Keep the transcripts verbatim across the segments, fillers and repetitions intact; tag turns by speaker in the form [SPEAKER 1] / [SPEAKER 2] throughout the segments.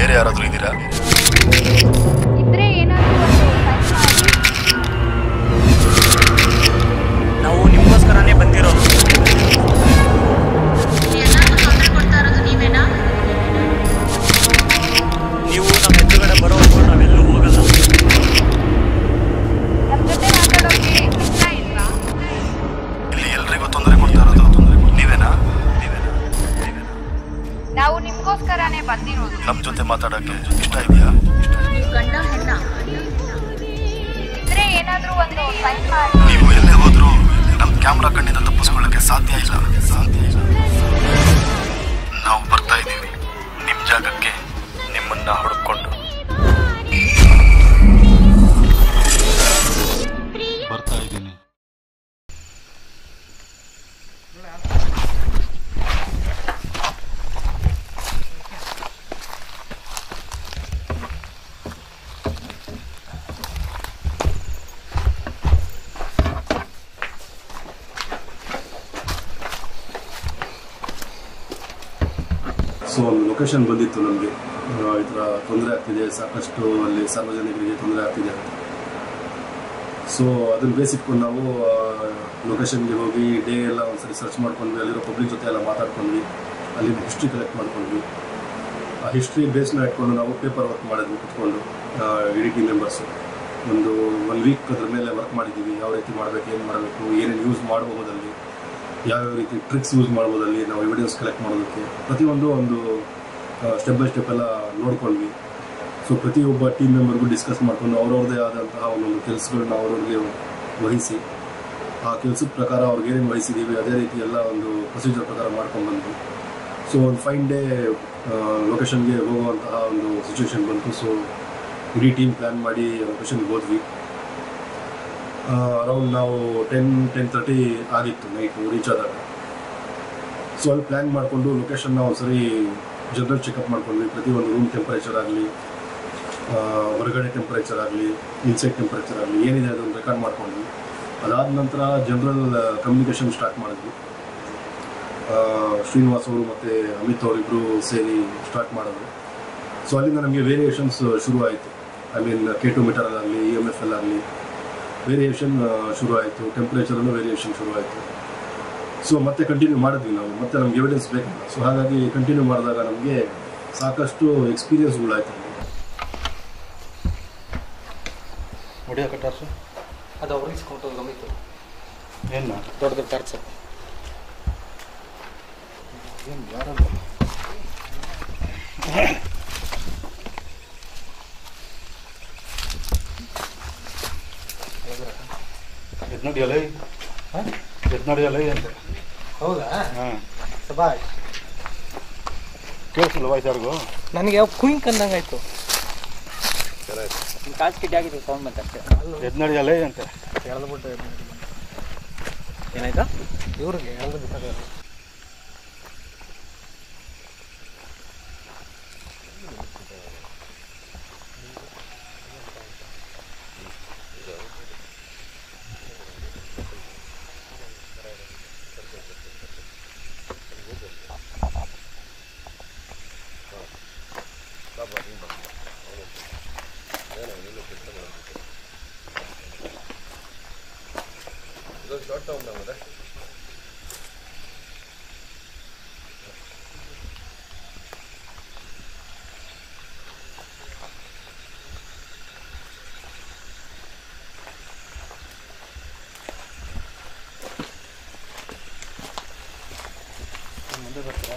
[SPEAKER 1] ಬೇರೆ ಯಾರಾದರೂ ಇದ್ದೀರಾ?
[SPEAKER 2] ಇದ್ರೆ ಏನಾದರೂ
[SPEAKER 3] ನಾವು ನಿಮಗೋಸ್ಕರನೇ ಬಂದಿರೋದು.
[SPEAKER 2] ತೊಂದರೆ ಕೊಡ್ತಾ ಇರೋದು ನೀವೇನಾ?
[SPEAKER 3] ನೀವು ನಮ್ಮ ಎದುರುಗಡೆ ಬರೋವರೆಗೂ ನಾವೆಲ್ಲೂ ಹೋಗಲ್ಲ.
[SPEAKER 2] ನಮ್ಮ ಜೊತೆ ಮಾತಾಡೋಕೆ ಇಷ್ಟ ಇಲ್ವಾ?
[SPEAKER 1] ಇಲ್ಲಿ ಎಲ್ರಿಗೂ ತೊಂದರೆ ಕೊಡ್ತಾ ಇರೋದು ನೀವೇನಾ?
[SPEAKER 2] ನಾವು ನಿಮಗೋಸ್ಕರನೇ ಬಂದಿರೋದು.
[SPEAKER 1] ನಮ್ಮ ಜೊತೆ ಮಾತಾಡೋಕ್ಕೆ ಇಷ್ಟ ಇದೆಯಾ?
[SPEAKER 2] ಗಂಡ ಹೆಣ್ಣ ಇದ್ರೆ ಏನಾದರೂ ಒಂದು ಸೈನ್ ಮಾಡಿ.
[SPEAKER 1] ನೀವು ಎಲ್ಲೇ ಹೋದರೂ ನಮ್ಮ ಕ್ಯಾಮ್ರಾ ಕಣ್ಣಿಂದ ತಪ್ಪಿಸ್ಕೊಳ್ಳೋಕ್ಕೆ ಸಾಧ್ಯ ಇಲ್ಲ ಸಾಧ್ಯ ಇಲ್ಲ ನಾವು ಬರ್ತಾ ಇದ್ದೀವಿ ನಿಮ್ಮ ಜಾಗಕ್ಕೆ, ನಿಮ್ಮನ್ನ ಹುಡುಕೊಂಡು ಬರ್ತಾ ಇದ್ದೀನಿ. ಸೊ ಒಂದು ಲೊಕೇಶನ್ ಬಂದಿತ್ತು ನಮಗೆ, ಈ ಥರ ತೊಂದರೆ ಆಗ್ತಿದೆ, ಸಾಕಷ್ಟು ಅಲ್ಲಿ ಸಾರ್ವಜನಿಕರಿಗೆ ತೊಂದರೆ ಆಗ್ತಿದೆ ಅಂತ. ಸೊ ಅದನ್ನು ಬೇಸಿಟ್ಕೊಂಡು ನಾವು ಲೊಕೇಶನ್ಗೆ ಹೋಗಿ ಡೇ ಎಲ್ಲ ಒಂದ್ಸರಿ ಸರ್ಚ್ ಮಾಡ್ಕೊಂಡ್ವಿ, ಅಲ್ಲಿರೋ ಪಬ್ಲಿಕ್ ಜೊತೆ ಎಲ್ಲ ಮಾತಾಡ್ಕೊಂಡ್ವಿ, ಅಲ್ಲಿ ಹಿಸ್ಟ್ರಿ ಕಲೆಕ್ಟ್ ಮಾಡ್ಕೊಂಡ್ವಿ. ಆ ಹಿಸ್ಟ್ರಿ ಬೇಸ್ನ ಇಟ್ಕೊಂಡು ನಾವು ಪೇಪರ್ ವರ್ಕ್ ಮಾಡಿದ್ವಿ ಕುತ್ಕೊಂಡು, ಇಡೀ ಟೀಮ್ ಮೆಂಬರ್ಸು ಒಂದು ಒನ್ ವೀಕ್ ಅದ್ರ ಮೇಲೆ ವರ್ಕ್ ಮಾಡಿದ್ದೀವಿ. ಯಾವ ರೀತಿ ಮಾಡಬೇಕು, ಏನು ಮಾಡಬೇಕು, ಏನೇನು ಯೂಸ್ ಮಾಡಬಹುದಲ್ಲಿ, ಯಾವ್ಯಾವ ರೀತಿ ಟ್ರಿಕ್ಸ್ ಯೂಸ್ ಮಾಡ್ಬೋದಲ್ಲಿ, ನಾವು ಎವಿಡೆನ್ಸ್ ಕಲೆಕ್ಟ್ ಮಾಡೋದಕ್ಕೆ ಪ್ರತಿಯೊಂದು ಒಂದು ಸ್ಟೆಪ್ ಬೈ ಸ್ಟೆಪ್ ಎಲ್ಲ ನೋಡ್ಕೊಂಡ್ವಿ. ಸೊ ಪ್ರತಿಯೊಬ್ಬ ಟೀಮ್ ಮೆಂಬರ್ಗೂ ಡಿಸ್ಕಸ್ ಮಾಡ್ಕೊಂಡು ಅವ್ರವ್ರದ್ದೇ ಆದಂತಹ ಒಂದೊಂದು ಕೆಲಸಗಳನ್ನ ಅವ್ರವ್ರಿಗೆ ವಹಿಸಿ, ಆ ಕೆಲಸದ ಪ್ರಕಾರ ಅವ್ರಿಗೆ ಏನೇನು ವಹಿಸಿದ್ದೀವಿ ಅದೇ ರೀತಿ ಎಲ್ಲ ಒಂದು ಪ್ರೊಸೀಜರ್ ಪ್ರಕಾರ ಮಾಡ್ಕೊಂಡ್ಬಂದ್ವಿ. ಸೊ ಒಂದು ಫೈನ್ ಡೇ ಲೊಕೇಶನ್ಗೆ ಹೋಗುವಂತಹ ಒಂದು ಸಿಚುವೇಶನ್ ಬಂತು. ಸೊ ಇಡೀ ಟೀಮ್ ಪ್ಲ್ಯಾನ್ ಮಾಡಿ ಲೊಕೇಶನ್ಗೆ ಹೋದ್ವಿ. ಅರೌಂಡ್ ನಾವು ಟೆನ್ ಟೆನ್ ತರ್ಟಿ ಆಗಿತ್ತು ನೈಟು ರೀಚ್ ಆದಾಗ. ಸೊ ಅಲ್ಲಿ ಪ್ಲ್ಯಾನ್ ಮಾಡಿಕೊಂಡು ಲೊಕೇಶನ್ನ ಒಂದ್ಸರಿ ಜನರಲ್ ಚೆಕಪ್ ಮಾಡ್ಕೊಂಡ್ವಿ. ಪ್ರತಿಯೊಂದು ರೂಮ್ ಟೆಂಪರೇಚರ್ ಆಗಲಿ, ಹೊರಗಡೆ ಟೆಂಪರೇಚರ್ ಆಗಲಿ, ಇನ್ಸೈಡ್ ಟೆಂಪರೇಚರ್ ಆಗಲಿ ಏನಿದೆ ಅದನ್ನು ರೆಕಾರ್ಡ್ ಮಾಡ್ಕೊಂಡ್ವಿ. ಅದಾದ ನಂತರ ಜನರಲ್ ಕಮ್ಯುನಿಕೇಷನ್ ಸ್ಟಾರ್ಟ್ ಮಾಡಿದ್ವಿ. ಶ್ರೀನಿವಾಸ್ ಅವರು ಮತ್ತು ಅಮಿತ್ ಅವರಿಬ್ಬರು ಸೇರಿ ಸ್ಟಾರ್ಟ್ ಮಾಡಿದ್ರು. ಸೊ ಅಲ್ಲಿಂದ ನಮಗೆ ವೇರಿಯೇಷನ್ಸ್ ಶುರು ಆಯಿತು. ಐ ಮೀನ್ ಕೆ ಟು ಮೀಟರಲ್ಲಾಗಲಿ, ಇ ಎಮ್ ಎಫ್ ಎಲ್ ಆಗಲಿ ವೇರಿಯೇಷನ್ ಶುರು ಆಯಿತು, ಟೆಂಪ್ರೇಚರಲ್ಲೂ ವೇರಿಯೇಷನ್ ಶುರು ಆಯಿತು. ಸೊ ಮತ್ತೆ ಕಂಟಿನ್ಯೂ ಮಾಡಿದ್ವಿ ನಾವು, ಮತ್ತೆ ನಮ್ಗೆ ಎವಿಡೆನ್ಸ್ ಬೇಕಲ್ಲ. ಸೊ ಹಾಗಾಗಿ ಕಂಟಿನ್ಯೂ ಮಾಡಿದಾಗ ನಮಗೆ ಸಾಕಷ್ಟು ಎಕ್ಸ್ಪೀರಿಯನ್ಸ್ಗಳಾಯ್ತು. ಹೊಡಿಯೋ ಕಟ್ಟಾರ್ಸು
[SPEAKER 3] ಅದು ಅವ್ರಿಗೆ ಇಸ್ಕೊಂಡು ಗಮಿತು
[SPEAKER 1] ಏನು
[SPEAKER 3] ದೊಡ್ಡ ದೊಡ್ಡ ಟಾರ್ಚರ್
[SPEAKER 1] ಏನು ಯಾರಲ್ಲ ಎದ್ ನೋಡಿಯಲ್ಲ ಎದ್ ನೋಡಿಯಲ್ಲ ಅಂತ.
[SPEAKER 3] ಹೌದಾ?
[SPEAKER 1] ಹಾಂ
[SPEAKER 3] ಸಬಾಯ್
[SPEAKER 1] ಕೇಳಿಸಲ್ಲ ವಾಯ್ಸ್ ಯಾರಿಗೂ?
[SPEAKER 3] ನನಗೆ ಯಾವ ಕುಯಿಂಕ್ ಅಂದಂಗಾಯ್ತು.
[SPEAKER 4] ಕಾಸು ಕಿಟ್ಟಿ ಆಗಿತ್ತು ಸೌಂಡ್ ಮತ್ತೆ ಅಷ್ಟೇ.
[SPEAKER 1] ಎದ್ ನೋಡಿಯಲ್ಲ ಅಂತ
[SPEAKER 3] ಎಳ್ದ್ಬಿಟ್ಟು ಏನಾಯ್ತಾ ಇವ್ರಿಗೆ ಎಳ್ದು ಬಿಟ್ಟಾಗ ಮುಂದೆ ಬರ್ತೀರಾ?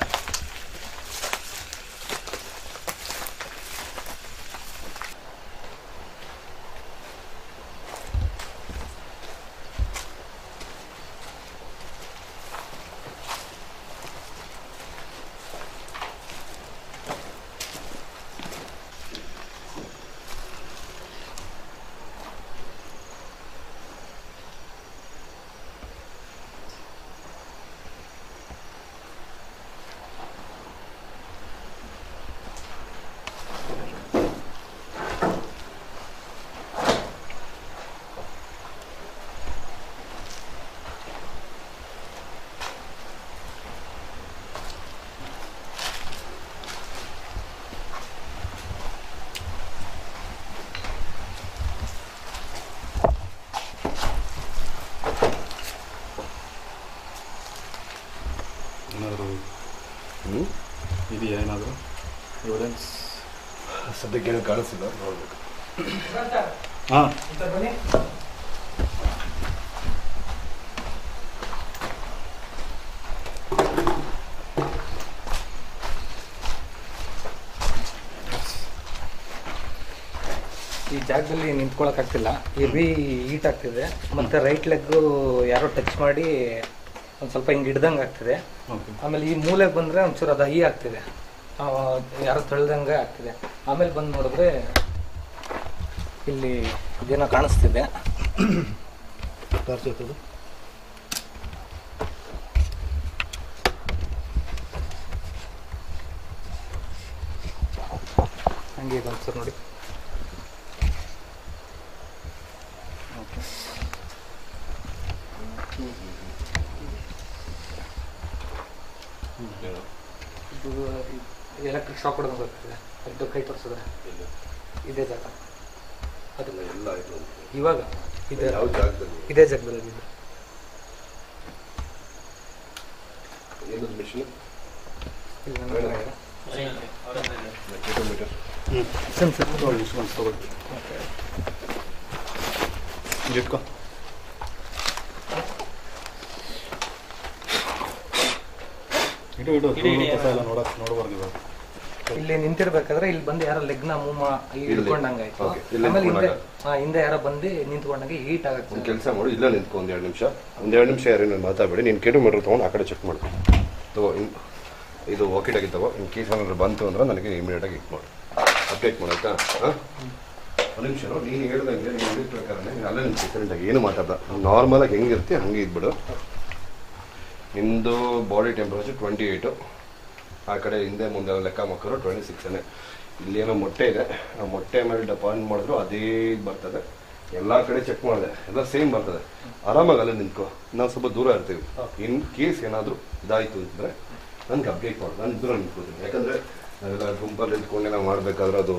[SPEAKER 1] ಇದೆಯಾ ಏನಾದರೂ ಎವಿಡೆನ್ಸ್?
[SPEAKER 4] ಸದ್ಯಕ್ಕೆ ಏನು ಕಾಣಿಸ್ತಿಲ್ಲ, ನೋಡಬೇಕು.
[SPEAKER 1] ಹಾಂ
[SPEAKER 3] ಈ ಜಾಗದಲ್ಲಿ ನಿಂತ್ಕೊಳ್ಳೋಕ್ಕಾಗ್ತಿಲ್ಲ, ಹೆವಿ ಹೀಟ್ ಆಗ್ತಿದೆ. ಮತ್ತು ರೈಟ್ ಲೆಗ್ಗು ಯಾರೋ ಟಚ್ ಮಾಡಿ ಒಂದು ಸ್ವಲ್ಪ ಹಿಂಗೆ ಹಿಡ್ದಂಗೆ ಆಗ್ತಿದೆ. ಆಮೇಲೆ ಈ ಮೂಲೆಗೆ ಬಂದರೆ ಒಂಚೂರು ಅದು ಹೈ ಆಗ್ತಿದೆ, ಯಾರೋ ತೊಳೆದಂಗೆ ಆಗ್ತಿದೆ. ಆಮೇಲೆ ಬಂದು ನೋಡಿದ್ರೆ ಇಲ್ಲಿ ಇದೇನೋ ಕಾಣಿಸ್ತಿದೆ.
[SPEAKER 4] ತೋರಿಸೋದು
[SPEAKER 3] ಹಂಗೆ ಇದೆ ಒಂದ್ಸರಿ ನೋಡಿ. ಇದು ಎಲೆಕ್ಟ್ರಿಕ್ ಶಾಕ್ ಹೊಡೆದು ಬರ್ತಿದೆ. ಅದು ಕೈ ತೋರಿಸಿದ್ರೆ ಇದೇ ಜಾಗ, ಅದು
[SPEAKER 4] ಎಲ್ಲ ಆಯಿತು.
[SPEAKER 3] ಇವಾಗ ಇದೆ
[SPEAKER 4] ಯಾವ ಜಾಗದಲ್ಲಿ?
[SPEAKER 3] ಇದೇ ಜಾಗದಲ್ಲಿ ಇದೆ.
[SPEAKER 4] ಏನದು ಮಿಷಿನ್?
[SPEAKER 3] ಇಲ್ಲಿ ನನ್ನ ಹತ್ರ ಇದೆ.
[SPEAKER 4] ಕಿಲೋಮೀಟರ್
[SPEAKER 3] ಸೆನ್ಸರ್
[SPEAKER 1] ತಗೊಳ್ಳಿ, ಇಷ್ಟು ತಗೊಳ್ಳಿ. ಇಟ್ಕೋ. ಇಡು ಇಡು ಎಲ್ಲ ನೋಡಕ್ ನೋಡಬಾರ್ದು ಇವಾಗ.
[SPEAKER 3] ಇಲ್ಲಿ ನಿಂತಿರ್ಬೇಕಾದ್ರೆ ಇಲ್ಲಿ ಬಂದು ಯಾರೋ ಲೆಗ್ನ ಮೂವ್ ಹಿಡ್ಕೊಂಡಂಗೆ ಆಯ್ತು.
[SPEAKER 4] Okay, ಇಲ್ಲಿ
[SPEAKER 3] ಆಮೇಲೆ ಹಿಂದೆ
[SPEAKER 4] ನಿಂತ್ಕೊಂಡಾಗ?
[SPEAKER 3] ಹಾ, ಹಿಂದೆ ಯಾರೋ ಬಂದು ನಿಂತ್ಕೊಂಡಂಗೆ ಹೀಟ್
[SPEAKER 4] ಒಂದು
[SPEAKER 3] ಆಗುತ್ತೆ.
[SPEAKER 4] ಕೆಲಸ ಮಾಡು, ಇಲ್ಲ ನಿಂತ್ಕೊ ಒಂದು ಎರಡು ನಿಮಿಷ ಒಂದು ಎರಡು ನಿಮಿಷ ಯಾರೇನು ಮಾತಾಡಬೇಡಿ. ನೀನು ಕಿಲೋಮೀಟ್ರ್ ತೊಗೊಂಡು ಆ ಕಡೆ ಚೆಕ್ ಮಾಡು. ತಗೋ, ಇದು ವಾಕಿಟಾಗಿ ತಗೋ. ಇನ್ ಕೇಸ್ ಏನಾದ್ರು ಬಂತು ಅಂದ್ರೆ ನನಗೆ ಇಮಿಡಿಯೇಟಾಗಿ ಇದು ಮಾಡು, ಅಪ್ಡೇಟ್ ಮಾಡಾಯ್ತಾ? ಹಾಂ, ಒಂದು ನಿಮಿಷ. ನೀನು ಹೇಳ್ದಂಗೆ ನೀನು ಹೇಳಿದ ಪ್ರಕಾರ ನೀನು ಅಲ್ಲೇ ನಿಂತು ಸೆಕೆಂಡಾಗಿ ಏನು ಮಾತಾಡ್ದ, ನಾರ್ಮಲಾಗಿ ಹೆಂಗಿರ್ತಿ ಹಂಗೆ ಇದ್ಬಿಡು. ನಿಮ್ಮದು ಬಾಡಿ ಟೆಂಪ್ರೇಚರ್ ಟ್ವೆಂಟಿ ಏಯ್ಟು, ಆ ಕಡೆ ಹಿಂದೆ ಮುಂದೆ ಲೆಕ್ಕ ಮಕ್ಕಳು ಟ್ವೆಂಟಿ ಸಿಕ್ಸನೇ. ಇಲ್ಲಿ ಏನೋ ಮೊಟ್ಟೆ ಇದೆ, ಆ ಮೊಟ್ಟೆ ಮೇಲೆ ಡೆಪಾಸಿಟ್ ಮಾಡಿದ್ರು ಅದೇ ಇದು ಬರ್ತದೆ. ಎಲ್ಲ ಕಡೆ ಚೆಕ್ ಮಾಡಿದೆ, ಎಲ್ಲ ಸೇಮ್ ಬರ್ತದೆ. ಆರಾಮಾಗಿ ಅಲ್ಲೇ ನಿಂತ್ಕೋ, ನಾವು ಸ್ವಲ್ಪ ದೂರ ಇರ್ತೀವಿ. ಇನ್ ಕೇಸ್ ಏನಾದರೂ ಇದಾಯಿತು ಅಂತಂದರೆ ನನಗೆ ಅಪ್ಡೇಟ್ ಮಾಡು, ನಾನು ದೂರ ನಿಂತ್ಕೋತೀನಿ. ಯಾಕಂದರೆ ನಾವೆಲ್ಲ ಗುಂಪಲ್ಲಿ ನಿಂತ್ಕೊಂಡೆ ನಾವು ಮಾಡಬೇಕಾದ್ರೆ ಅದು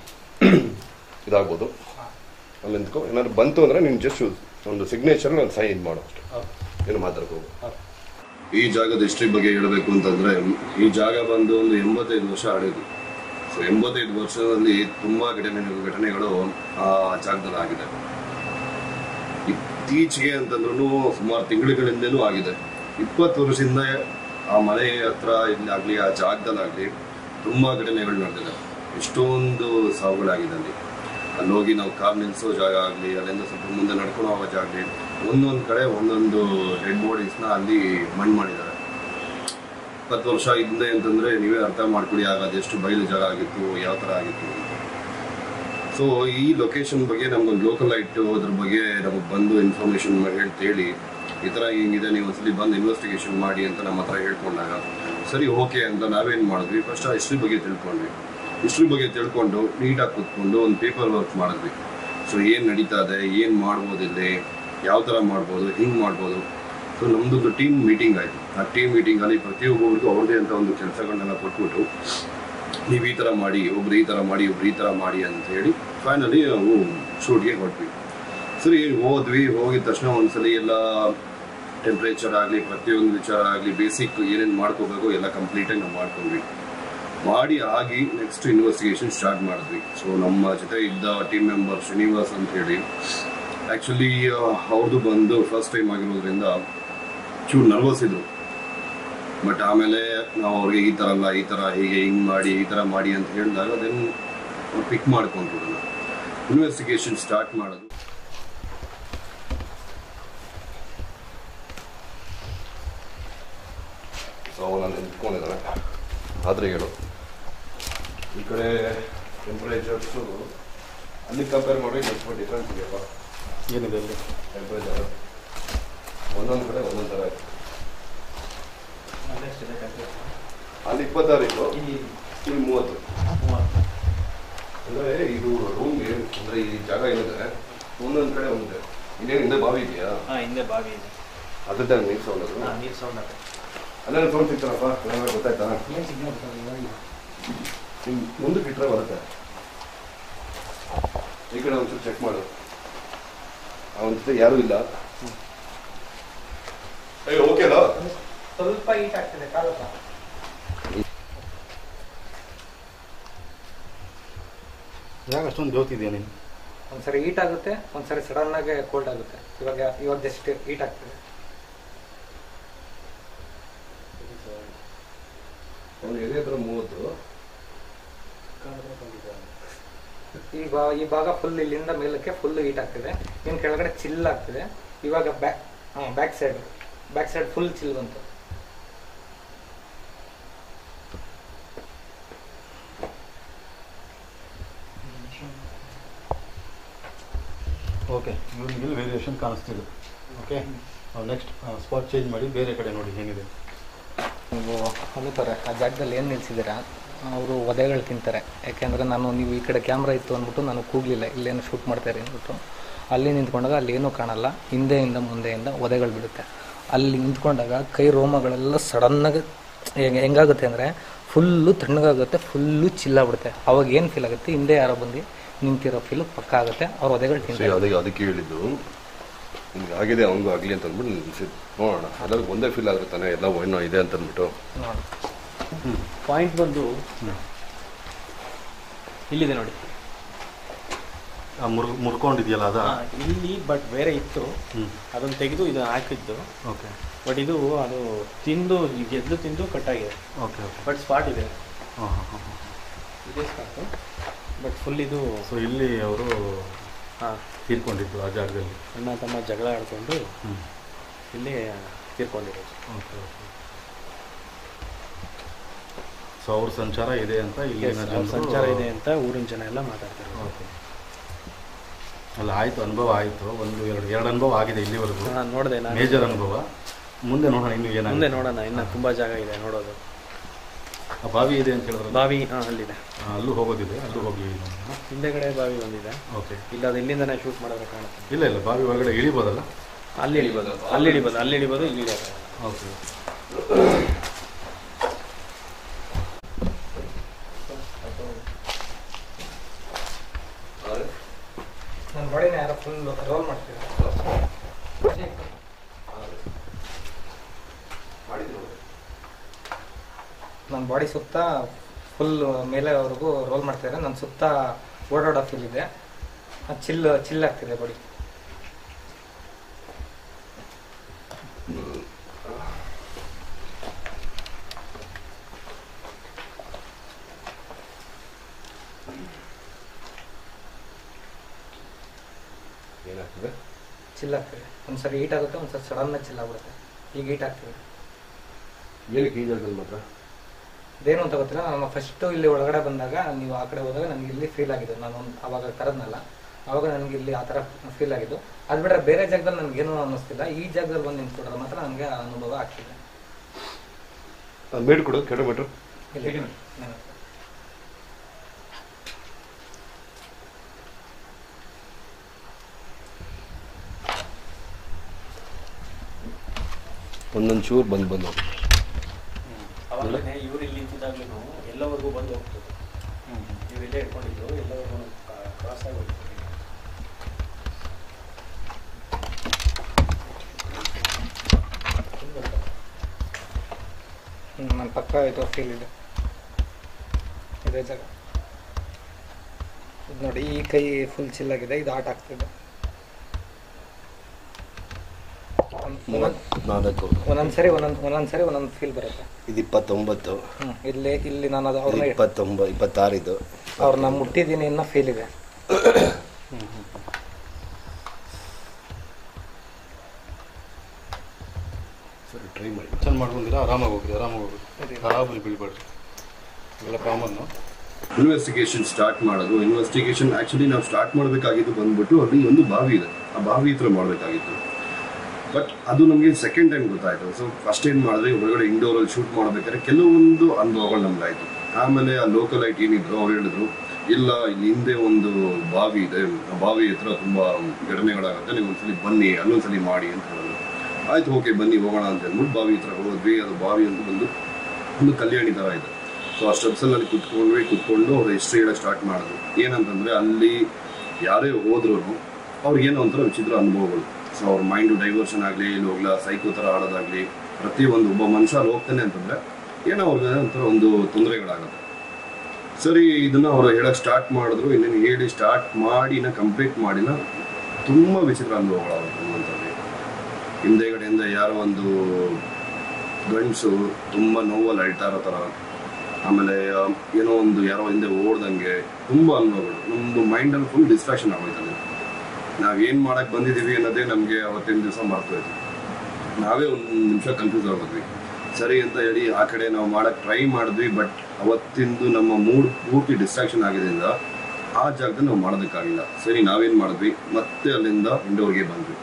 [SPEAKER 4] ಇದಾಗ್ಬೋದು. ಅಲ್ಲಿ ನಿಂತ್ಕೊ. ಏನಾದ್ರು ಬಂತು ಅಂದರೆ ನೀನು ಜಸ್ಟ್ ಒಂದು ಸಿಗ್ನೇಚರ್ ನಾನು ಸೈನ್ ಮಾಡು ಅಷ್ಟೇ, ಏನು ಮಾತಾಡ್ಕೋಬೋದು. ಈ ಜಾಗದ ಹಿಸ್ಟ್ರಿ ಬಗ್ಗೆ ಹೇಳಬೇಕು ಅಂತಂದರೆ, ಈ ಜಾಗ ಬಂದು ಒಂದು ಎಂಬತ್ತೈದು ವರ್ಷ ಆಡಿದ್ದು. ಸೊ ಎಂಬತ್ತೈದು ವರ್ಷದಲ್ಲಿ ತುಂಬ ಘಟನೆ ಘಟನೆಗಳು ಆ ಜಾಗದಲ್ಲಿ ಆಗಿದೆ. ಇತ್ತೀಚೆಗೆ ಅಂತಂದ್ರೂ ಸುಮಾರು ತಿಂಗಳುಗಳಿಂದಲೂ ಆಗಿದೆ. ಇಪ್ಪತ್ತು ವರ್ಷದಿಂದ ಆ ಮನೆ ಹತ್ರ ಇಲ್ಲಾಗಲಿ ಆ ಜಾಗದಲ್ಲಾಗಲಿ ತುಂಬ ಘಟನೆಗಳು ನಡೆದಿದೆ. ಎಷ್ಟೊಂದು ಸಾವುಗಳಾಗಿದೆ ಅಲ್ಲಿ. ಅಲ್ಲಿ ಹೋಗಿ ನಾವು ಕಾರ್ ನಿಲ್ಲಿಸೋ ಜಾಗ ಆಗಲಿ, ಅಲ್ಲಿಂದ ಸ್ವಲ್ಪ ಮುಂದೆ ನಡ್ಕೊಂಡು ಹೋಗೋ ಜಾಗ ಆಗಲಿ, ಒಂದೊಂದು ಕಡೆ ಒಂದೊಂದು ಡೆಡ್ ಬಾಡೀಸ್ನ ಅಲ್ಲಿ ಮಣ್ಣು ಮಾಡಿದ್ದಾರೆ. ಇಪ್ಪತ್ತು ವರ್ಷ ಹಿಂದೆ ಅಂತಂದರೆ ನೀವೇ ಅರ್ಥ ಮಾಡ್ಕೊಳ್ಳಿ ಆಗ ಅದೆಷ್ಟು ಬಯಲು ಜಾಗ ಆಗಿತ್ತು, ಯಾವ ಥರ ಆಗಿತ್ತು ಅಂತ. ಸೊ ಈ ಲೊಕೇಶನ್ ಬಗ್ಗೆ ನಮ್ಗೊಂದು ಲೋಕಲ್ ಐಟು ಅದ್ರ ಬಗ್ಗೆ ನಮಗೆ ಬಂದು ಇನ್ಫಾರ್ಮೇಷನ್ ಹೇಳಿ, ಈ ಥರ ಹಿಂಗಿದೆ, ನೀವು ಒಂದ್ಸಲಿ ಬಂದು ಇನ್ವೆಸ್ಟಿಗೇಷನ್ ಮಾಡಿ ಅಂತ ನಮ್ಮ ಹತ್ರ ಹೇಳ್ಕೊಂಡಾಗ ಸರಿ ಓಕೆ ಅಂತ ನಾವೇನು ಮಾಡಿದ್ವಿ, ಫಸ್ಟ್ ಆ ಹಿಸ್ಟ್ರಿ ಬಗ್ಗೆ ತಿಳ್ಕೊಂಡ್ವಿ. ಹಿಸ್ಟ್ರಿ ಬಗ್ಗೆ ತಿಳ್ಕೊಂಡು ನೀಟಾಗಿ ಕೂತ್ಕೊಂಡು ಒಂದು ಪೇಪರ್ ವರ್ಕ್ ಮಾಡಿದ್ವಿ. ಸೊ ಏನು ನಡೀತಾ ಇದೆ, ಏನು ಮಾಡ್ಬೋದಿಲ್ಲಿ, ಯಾವ ಥರ ಮಾಡ್ಬೋದು, ಹಿಂಗೆ ಮಾಡ್ಬೋದು. ಸೊ ನಮ್ಮದು ಟೀಮ್ ಮೀಟಿಂಗ್ ಆಯಿತು. ಆ ಟೀಮ್ ಮೀಟಿಂಗಲ್ಲಿ ಪ್ರತಿಯೊಬ್ಬರಿಗೂ ಅವ್ರದ್ದೇ ಅಂತ ಒಂದು ಕೆಲಸಗಳನ್ನೆಲ್ಲ ಕೊಟ್ಬಿಟ್ಟು ನೀವು ಈ ಥರ ಮಾಡಿ, ಒಬ್ರು ಈ ಥರ ಮಾಡಿ, ಒಬ್ರು ಈ ಥರ ಮಾಡಿ ಅಂತ ಹೇಳಿ ಫೈನಲಿ ನಾವು ಶೂಟ್ಗೆ ಹೊರಟ್ವಿ. ಸರಿ ಹೋದ್ವಿ. ಹೋಗಿದ ತಕ್ಷಣ ಒಂದ್ಸಲಿ ಎಲ್ಲ ಟೆಂಪ್ರೇಚರ್ ಆಗಲಿ, ಪ್ರತಿಯೊಂದು ವಿಚಾರ ಆಗಲಿ, ಬೇಸಿಕ್ ಏನೇನು ಮಾಡ್ಕೋಬೇಕು ಎಲ್ಲ ಕಂಪ್ಲೀಟಾಗಿ ನಾವು ಮಾಡ್ಕೊಂಡ್ವಿ. ಮಾಡಿ ಆಗಿ ನೆಕ್ಸ್ಟ್ ಇನ್ವೆಸ್ಟಿಗೇಷನ್ ಸ್ಟಾರ್ಟ್ ಮಾಡಿದ್ವಿ. ಸೊ ನಮ್ಮ ಜೊತೆ ಇದ್ದ ಟೀಮ್ ಮೆಂಬರ್ ಶ್ರೀನಿವಾಸ್ ಅಂತ ಹೇಳಿ, ಆ್ಯಕ್ಚುಲಿ ಅವ್ರದ್ದು ಬಂದು ಫಸ್ಟ್ ಟೈಮ್ ಆಗಿರೋದ್ರಿಂದ ಚೂರು ನರ್ವಸ್ ಇದ್ರು. ಬಟ್ ಆಮೇಲೆ ನಾವು ಅವ್ರಿಗೆ ಈ ಥರ ಅಲ್ಲ, ಈ ಥರ ಹೀಗೆ ಹಿಂಗೆ ಮಾಡಿ, ಈ ಥರ ಮಾಡಿ ಅಂತ ಹೇಳಿದಾಗ ದೆನ್ ಪಿಕ್ ಮಾಡ್ಕೊಂಡ್ರು. ಇನ್ವೆಸ್ಟಿಗೇಷನ್ ಸ್ಟಾರ್ಟ್ ಮಾಡೋದು. ಸೊ ನಾನು ನಿಂತ್ಕೊಂಡಿದ್ದಾನೆ, ಆದರೆ ಹೇಳು ಈ ಕಡೆ ಟೆಂಪ್ರೇಚರ್ಸು ಅಲ್ಲಿ ಕಂಪೇರ್ ಮಾಡಿ ಸ್ವಲ್ಪ ಡಿಫ್ರೆನ್ಸ್ ಇದೆಯಪ್ಪ.
[SPEAKER 1] ಏನಿದೆ ಅಲ್ಲಿ
[SPEAKER 4] ಟೆಂಪ್ರೇಚರ್ ಒಂದೊಂದು ಕಡೆ ಒಂದೊಂದು ಥರ ಇದೆ. ಅಲ್ಲಿ ಇಪ್ಪತ್ತಾರು ಇತ್ತು, ಇಲ್ಲಿ ಮೂವತ್ತು. ಅಂದರೆ ಇದು ರೂಮ್ ಏನು ಅಂದರೆ ಈ ಜಾಗ ಏನಿದೆ ಒಂದೊಂದು ಕಡೆ ಒಂದಿದೆ. ಇನ್ನೇನು ಹಿಂದೆ ಬಾವಿ ಇದೆಯಾ?
[SPEAKER 3] ಹಿಂದೆ ಬಾವಿ ಇದೆ,
[SPEAKER 4] ಅದ್ರ ನೀರು ಸೌಂಡ್ ಅದು
[SPEAKER 3] ನೀರು ಸೌಂಡ್ ಆಗುತ್ತೆ.
[SPEAKER 4] ಅಲ್ಲೆಲ್ಲ ಸೌಂಡ್ ಸಿಗ್ತಾರಪ್ಪ, ಏನಾದ್ರು ಗೊತ್ತಾಯ್ತಾ?
[SPEAKER 3] ಏನು ಸಿಗ್ನಲ್
[SPEAKER 4] ನಿಮ್ಮ ಮುಂದಕ್ಕೆ ಇಟ್ಟರೆ ಬರುತ್ತೆ. ಈ ಕಡೆ ಒಂಚೂರು ಚೆಕ್ ಮಾಡು. ಅವನ ಜೊತೆ ಯಾರೂ ಇಲ್ಲ. ಅಯ್ಯೋ ಓಕೆ ಅಲ್ಲ,
[SPEAKER 3] ಸ್ವಲ್ಪ ಹೀಟ್ ಆಗ್ತಿದೆ ಕಾಲಪ್ಪ.
[SPEAKER 5] ಯಾಕೆ ಅಷ್ಟೊಂದು ಜೋತಿದೆಯಾ ನೀನು?
[SPEAKER 3] ಒಂದ್ಸರಿ ಹೀಟ್ ಆಗುತ್ತೆ, ಒಂದ್ಸರಿ ಸಡನ್ ಆಗಿ ಕೋಲ್ಡ್ ಆಗುತ್ತೆ. ಇವಾಗ ಇವಾಗ ಜಸ್ಟ್ ಹೀಟ್ ಆಗ್ತದೆ.
[SPEAKER 4] ಮೂವತ್ತು
[SPEAKER 3] ಈ ಬಾ ಈ ಭಾಗ ಫುಲ್ ಇಲ್ಲಿಂದ ಮೇಲಕ್ಕೆ ಫುಲ್ ಹೀಟ್ ಆಗ್ತಿದೆ, ಇನ್ನು ಕೆಳಗಡೆ ಚಿಲ್ ಆಗ್ತಿದೆ. ಇವಾಗ ಬ್ಯಾಕ್ ಹಾಂ back side back side full chill ಬಂತು.
[SPEAKER 5] ಓಕೆ, ಇವ್ರಿಗೆ ಇಲ್ಲಿ ವೇರಿಯೇಷನ್ ಕಾಣಿಸ್ತಿದೆ. ಓಕೆ, ನೆಕ್ಸ್ಟ್ ಸ್ಪಾಟ್ ಚೇಂಜ್ ಮಾಡಿ ಬೇರೆ ಕಡೆ ನೋಡಿ ಹೇಗಿದೆ.
[SPEAKER 3] ನೀವು ಅನುತ್ತಾರೆ ಆ ಜಾಗದಲ್ಲಿ ಏನು ನಿಲ್ಸಿದ್ದೀರಾ, ಅವರು ಒದೆಗಳು ತಿಂತಾರೆ. ಯಾಕೆಂದರೆ ನಾನು ನೀವು ಈ ಕಡೆ ಕ್ಯಾಮ್ರಾ ಇತ್ತು ಅಂದ್ಬಿಟ್ಟು ನಾನು ಕೂಗಲಿಲ್ಲ, ಇಲ್ಲೇನು ಶೂಟ್ ಮಾಡ್ತಾರೆ ಅಂದ್ಬಿಟ್ಟು. ಅಲ್ಲಿ ನಿಂತ್ಕೊಂಡಾಗ ಅಲ್ಲಿ ಏನೂ ಕಾಣಲ್ಲ, ಹಿಂದೆಯಿಂದ ಮುಂದೆಯಿಂದ ಒದೆಗಳು ಬಿಡುತ್ತೆ. ಅಲ್ಲಿ ನಿಂತ್ಕೊಂಡಾಗ ಕೈ ರೋಮಗಳೆಲ್ಲ ಸಡನ್ನಾಗಿ ಹೆಂಗಾಗುತ್ತೆ ಅಂದರೆ ಫುಲ್ಲು ತಣ್ಣಗಾಗುತ್ತೆ, ಫುಲ್ಲು ಚಿಲ್ಲಾಗ್ಬಿಡುತ್ತೆ. ಅವಾಗ ಏನು ಫೀಲ್ ಆಗುತ್ತೆ, ಹಿಂದೆ ಯಾರೋ ಬಂದು ನಿಂತಿರೋ ಫೀಲು ಪಕ್ಕ ಆಗುತ್ತೆ. ಅವ್ರ ಒದೆಗಳು ತಿಂತಾರೆ.
[SPEAKER 4] ಅದಕ್ಕೆ ಅದಕ್ಕೆ ಹೇಳಿದ್ದು ನಿಮ್ಗೆ ಆಗಿದೆ ಅವನಿಗೂ ಆಗಲಿ ಅಂತ ಅಂದ್ಬಿಟ್ಟು ನಿಲ್ಸಿದ್ದು. ನೋಡೋಣ, ಎಲ್ಲರಿಗೂ ಒಂದೇ ಫೀಲ್ ಆಗುತ್ತಾನೆ ಎಲ್ಲ ಏನೋ ಇದೆ ಅಂತ ಅಂದ್ಬಿಟ್ಟು.
[SPEAKER 6] ಪಾಯಿಂಟ್ ಬಂದು ಇಲ್ಲಿದೆ ನೋಡಿ,
[SPEAKER 5] ಮುರ್ ಮುರ್ಕೊಂಡಿದೆಯಲ್ಲ ಅದ
[SPEAKER 6] ಇಲ್ಲಿ. ಬಟ್ ಬೇರೆ ಇತ್ತು, ಅದನ್ನು ತೆಗೆದು ಇದು ಹಾಕಿದ್ದು.
[SPEAKER 5] ಓಕೆ,
[SPEAKER 6] ಬಟ್ ಇದು ಅದು ತಿಂದು ಗೆದ್ದು ತಿಂದು ಕಟ್ಟಾಗಿದೆ.
[SPEAKER 5] ಓಕೆ ಓಕೆ,
[SPEAKER 6] ಬಟ್ ಸ್ಪಾಟ್ ಇದೆ.
[SPEAKER 5] ಹಾಂ ಹಾಂ ಹಾಂ ಹಾಂ
[SPEAKER 6] ಇದೇ ಸ್ಪಾಟು, ಬಟ್ ಫುಲ್ ಇದು.
[SPEAKER 5] ಸೊ ಇಲ್ಲಿ ಅವರು
[SPEAKER 6] ಹಾಂ
[SPEAKER 5] ತೀರ್ಕೊಂಡಿದ್ದು ಆ ಜಾಗದಲ್ಲಿ.
[SPEAKER 6] ಅಣ್ಣ ತಮ್ಮ ಜಗಳ ಆಡಿಕೊಂಡು ಇಲ್ಲಿ ತೀರ್ಕೊಂಡಿರೋದು.
[SPEAKER 5] Okay okay. ಸೊ ಅವ್ರ ಸಂಚಾರ ಇದೆ ಅಂತ ಇಲ್ಲಿನ ಜನರು
[SPEAKER 6] ಸಂಚಾರ ಇದೆ ಅಂತ ಊರಿನ ಜನ ಎಲ್ಲ ಮಾತಾಡ್ತಾರೆ.
[SPEAKER 5] ಓಕೆ, ಅಲ್ಲ ಆಯಿತು, ಅನುಭವ ಆಯಿತು. ಒಂದು ಎರಡು ಎರಡು ಅನುಭವ ಆಗಿದೆ ಇಲ್ಲಿವರೆಗೂ.
[SPEAKER 6] ನಾನು ನೋಡಿದೆ, ನಾನು
[SPEAKER 5] ಮೇಜರ್ ಅನುಭವ. ಮುಂದೆ ನೋಡೋಣ ಇನ್ನು ಏನಾಗುತ್ತೆ.
[SPEAKER 6] ಮುಂದೆ ನೋಡೋಣ, ಇನ್ನು ತುಂಬ ಜಾಗ ಇದೆ ನೋಡೋದು.
[SPEAKER 5] ಆ ಬಾವಿ ಇದೆ ಅಂತ ಹೇಳಿದ್ರೆ
[SPEAKER 6] ಬಾವಿ ಹಾಂ ಅಲ್ಲಿದೆ,
[SPEAKER 5] ಅಲ್ಲೂ ಹೋಗೋದಿದೆ, ಅಲ್ಲೂ ಹೋಗಿ
[SPEAKER 6] ಹಿಂದೆಗಡೆ ಬಾವಿ ಬಂದಿದೆ.
[SPEAKER 5] ಓಕೆ,
[SPEAKER 6] ಇಲ್ಲ ಅದು ಇಲ್ಲಿಂದನೇ ಶೂಟ್ ಮಾಡಿದ್ರೆ ಕಾಣುತ್ತೆ.
[SPEAKER 5] ಇಲ್ಲ ಇಲ್ಲ ಬಾವಿ ಒಳಗಡೆ ಇಳಿಬೋದಲ್ಲ?
[SPEAKER 6] ಅಲ್ಲಿ ಇಳಿಬೋದು, ಅಲ್ಲಿ ಇಳಿಬೋದು, ಅಲ್ಲಿ ಇಳಿಬೋದು, ಇಲ್ಲಿ ಇಳಿಯೋದು.
[SPEAKER 5] ಓಕೆ,
[SPEAKER 3] ನನ್ನ ಬಾಡಿನ ಯಾರೋ ಫುಲ್ ರೋಲ್ ಮಾಡ್ತೀವಿ. ನನ್ನ ಬಾಡಿ ಸುತ್ತ ಫುಲ್ ಮೇಲೆವರೆಗೂ ರೋಲ್ ಮಾಡ್ತಿದ್ದಾರೆ. ನನ್ನ ಸುತ್ತ ಓಡಾಡೋ ಫೀಲ್ ಇದೆ, ಚಿಲ್ ಚಿಲ್ ಆಗ್ತಿದೆ ಬಾಡಿ.
[SPEAKER 4] ಏನಾಗ್ತದೆ?
[SPEAKER 3] ಚಿಲ್ ಆಗ್ತಿದೆ. ಒಂದ್ಸರಿ ಹೀಟ್ ಆಗುತ್ತೆ, ಒಂದ್ಸರಿ ಸಡನ್ ಚಿಲ್ ಆಗ್ಬಿಡುತ್ತೆ. ಈಗ ಹೀಟ್ ಆಗ್ತಿದೆ.
[SPEAKER 4] ಏನಕ್ಕೆ ಈ ಜಾಗದಲ್ಲಿ ಮಾತ್ರ
[SPEAKER 3] ಇದೇನು ಅಂತ ಗೊತ್ತಿಲ್ಲ. ನಾನು ಫಸ್ಟು ಇಲ್ಲಿ ಒಳಗಡೆ ಬಂದಾಗ ನೀವು ಆ ಕಡೆ ಹೋದಾಗ ನನಗೆ ಇಲ್ಲಿ ಫೀಲ್ ಆಗಿದ್ದು. ನಾನು ಅವಾಗ ಕರೆದ್ನಲ್ಲ, ಆವಾಗ ನನಗೆ ಇಲ್ಲಿ ಆ ಥರ ಫೀಲ್ ಆಗಿದ್ದು. ಅದು ಬಿಟ್ಟರೆ ಬೇರೆ ಜಾಗದಲ್ಲಿ ನನಗೇನು ಅನ್ನಿಸ್ತಿಲ್ಲ. ಈ ಜಾಗದಲ್ಲಿ ಬಂದು ನಿಂತ್ಕೊಂಡ್ರೆ ಮಾತ್ರ ನನಗೆ ಅನುಭವ ಆಗ್ತಿದೆ.
[SPEAKER 4] ಬೇಡ ಕೊಡು, ಕೆಡ ಬಿಟ್ರು
[SPEAKER 3] ಇಲ್ಲಿ
[SPEAKER 4] ಒಂದೊಂದು ಚೂರು ಬಂದು ಬಂದು
[SPEAKER 6] ಅವಾಗಲೇ ಇವ್ರು ಇಲ್ಲಿ ನಿಂತಿದ್ದಾಗಲೂ ಎಲ್ಲವರೆಗೂ ಬಂದು ಹೋಗ್ತದೆ. ನೀವು ಇಲ್ಲೇ ಇಟ್ಕೊಂಡಿದ್ದು ಎಲ್ಲವರೆಗೂ ಕ್ರಾಸ್ ಆಗಿ ಹೋಗ್ತದೆ.
[SPEAKER 3] ನನ್ನ ಪಕ್ಕ ಇದು ಫೀಲ್ ಇದೆ. ಇದೇ ಜಾಗ ಇದು ನೋಡಿ, ಈ ಕೈ ಫುಲ್ ಚಿಲ್ಲಾಗಿದೆ. ಇದು ಆಟ ಆಗ್ತಿದೆ.
[SPEAKER 4] ನಾಲ್ಕು
[SPEAKER 3] ಒಂದೊಂದ್ಸರಿ ಒಂದೊಂದು ಒಂದೊಂದ್ಸರಿ ಒಂದೊಂದು ಫೀಲ್ ಬರುತ್ತೆ.
[SPEAKER 4] ಇದು ಇಪ್ಪತ್ತೊಂಬತ್ತು,
[SPEAKER 3] ಹ್ಞೂ ಇಲ್ಲಿ ಇಲ್ಲಿ ನಾನು ಅದು ಅವ್ರನ್ನ
[SPEAKER 4] ಇಪ್ಪತ್ತೊಂಬತ್ತು ಇಪ್ಪತ್ತಾರು ಇದು
[SPEAKER 3] ಅವ್ರನ್ನ ಮುಟ್ಟಿದ್ದೀನಿ ಅನ್ನೋ ಫೀಲ್ ಇದೆ.
[SPEAKER 4] ಸರಿ, ಟ್ರೈ ಮಾಡಿ.
[SPEAKER 5] ಚೆಂದ ಮಾಡ್ಕೊಂಡಿರ ಆರಾಮಾಗಿ ಹೋಗ್ರಿ, ಆರಾಮಾಗಿ ಹೋಗ್ರಿ, ಖರಾಬಲ್ಲಿ ಬೀಳ್ಬೇಡ್ರಿ. ಇವೆಲ್ಲ ಕಾಮನ್ನು.
[SPEAKER 4] ಇನ್ವೆಸ್ಟಿಗೇಷನ್ ಸ್ಟಾರ್ಟ್ ಮಾಡೋದು. ಇನ್ವೆಸ್ಟಿಗೇಷನ್ ಆ್ಯಕ್ಚುಲಿ ನಾವು ಸ್ಟಾರ್ಟ್ ಮಾಡಬೇಕಾಗಿದ್ದು ಬಂದ್ಬಿಟ್ಟು ಅಲ್ಲಿ ಒಂದು ಬಾವಿ ಇದೆ, ಆ ಬಾವಿ ಹತ್ರ ಮಾಡಬೇಕಾಗಿತ್ತು. ಬಟ್ ಅದು ನಮಗೆ ಸೆಕೆಂಡ್ ಟೈಮ್ ಗೊತ್ತಾಯಿತು. ಸೊ ಫಸ್ಟ್ ಏನು ಮಾಡಿದ್ರೆ ಹೊರಗಡೆ ಇಂಡೋರಲ್ಲಿ ಶೂಟ್ ಮಾಡಬೇಕಾದ್ರೆ ಕೆಲವೊಂದು ಅನುಭವಗಳು ನಮಗಾಯಿತು. ಆಮೇಲೆ ಆ ಲೋಕಲ್ ಐಟ್ ಏನಿದ್ರು ಅವ್ರು ಹೇಳಿದ್ರು, ಇಲ್ಲ ಇಲ್ಲಿ ಹಿಂದೆ ಒಂದು ಬಾವಿ ಇದೆ, ಆ ಬಾವಿ ಹತ್ರ ತುಂಬ ಘಟನೆಗಳಾಗುತ್ತೆ, ನೀವು ಒಂದ್ಸಲಿ ಬನ್ನಿ, ಅಲ್ಲೊಂದ್ಸಲಿ ಮಾಡಿ ಅಂತ ಹೇಳಿದ್ರು. ಆಯ್ತು, ಓಕೆ ಬನ್ನಿ ಹೋಗೋಣ ಅಂತ ಹೇಳ್ಬಿಟ್ಟು ಬಾವಿ ಹತ್ರ ಹೋದ್ವಿ. ಅದು ಬಾವಿ ಅಂತ ಬಂದು ಒಂದು ಕಲ್ಯಾಣಿ ಥರ ಇದೆ. ಸೊ ಆ ಸ್ಟೆಪ್ಸಲ್ಲಿ ಅಲ್ಲಿ ಕುತ್ಕೊಂಡ್ವಿ. ಕುತ್ಕೊಂಡು ಅವ್ರು ಹಿಸ್ಟ್ರಿ ಹೇಳೋಕ್ಕೆ ಸ್ಟಾರ್ಟ್ ಮಾಡಿದ್ರು. ಏನಂತಂದರೆ ಅಲ್ಲಿ ಯಾರೇ ಹೋದ್ರೂ ಅವ್ರಿಗೇನೋ ಒಂಥರ ವಿಚಿತ್ರ ಅನುಭವಗಳು. ಸೊ ಅವ್ರ ಮೈಂಡು ಡೈವರ್ಷನ್ ಆಗಲಿ, ಇಲ್ಲಿ ಹೋಗ್ಲಾ ಸೈಕೋ ಥರ ಆಡೋದಾಗಲಿ, ಪ್ರತಿಯೊಂದು ಒಬ್ಬ ಮನುಷ್ಯ ಅಲ್ಲಿ ಹೋಗ್ತಾನೆ ಅಂತಂದರೆ ಏನೋ ಅವ್ರಿಗೆ ಒಂಥರ ಒಂದು ತೊಂದರೆಗಳಾಗುತ್ತೆ. ಸರಿ ಇದನ್ನು ಅವರು ಹೇಳಕ್ಕೆ ಸ್ಟಾರ್ಟ್ ಮಾಡಿದ್ರು. ಇನ್ನೇನು ಹೇಳಿ ಸ್ಟಾರ್ಟ್ ಮಾಡಿ ಇನ್ನು ಕಂಪ್ಲೀಟ್ ಮಾಡಿನ ತುಂಬ ವಿಚಿತ್ರ ಅನುಭವಗಳಾಗುತ್ತೆ ನಮ್ಮಂಥದ್ದು. ಹಿಂದೆಗಡೆಯಿಂದ ಯಾರೋ ಒಂದು ಗಂಡಸು ತುಂಬ ನೋವಲ್ಲಿ ಅಳ್ತಾ ಇರೋ ಥರ, ಆಮೇಲೆ ಏನೋ ಒಂದು ಯಾರೋ ಹಿಂದೆ ಓಡ್ದಂಗೆ ತುಂಬ ಅನುಭವಗಳು. ನಮ್ಮದು ಮೈಂಡಲ್ಲಿ ಫುಲ್ ಡಿಸ್ಟ್ರಾಕ್ಷನ್ ಆಗೋಯ್ತದೆ. ನಾವೇನು ಮಾಡೋಕ್ಕೆ ಬಂದಿದ್ದೀವಿ ಅನ್ನೋದೇ ನಮಗೆ ಅವತ್ತಿನ ದಿವಸ ಮರ್ತೋಯ್ತು. ನಾವೇ ಒಂದು ನಿಮಿಷ ಕನ್ಫ್ಯೂಸ್ ಆಗೋದ್ವಿ. ಸರಿ ಅಂತ ಹೇಳಿ ಆ ಕಡೆ ನಾವು ಮಾಡೋಕ್ಕೆ ಟ್ರೈ ಮಾಡಿದ್ವಿ. ಬಟ್ ಅವತ್ತಿಂದು ನಮ್ಮ ಮೂಡ್ ಪೂರ್ತಿ ಡಿಸ್ಟ್ರಾಕ್ಷನ್ ಆಗಿದ್ದರಿಂದ ಆ ಜಾಗದಲ್ಲಿ ನಾವು ಮಾಡೋದಕ್ಕಾಗಿಲ್ಲ. ಸರಿ ನಾವೇನು ಮಾಡಿದ್ವಿ, ಮತ್ತೆ ಅಲ್ಲಿಂದ ಇಂಡೋರ್ಗೆ ಬಂದ್ವಿ.